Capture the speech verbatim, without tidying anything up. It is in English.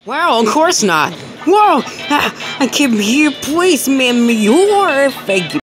Well, of course not. Whoa! I, I came here, please, man, you're fake.